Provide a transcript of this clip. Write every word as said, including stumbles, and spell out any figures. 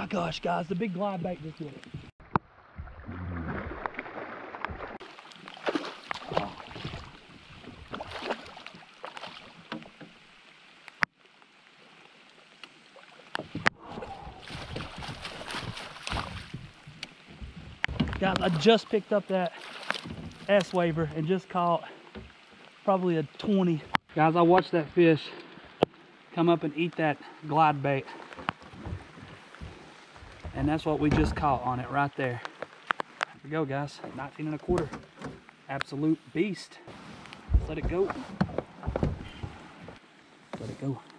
my gosh, guys, the big glide bait just hit it. Guys, I just picked up that S waver and just caught probably a twenty. Guys, I watched that fish come up and eat that glide bait. And that's what we just caught on it right there. There we go, guys. nineteen and a quarter. Absolute beast. Let's let it go. Let it go.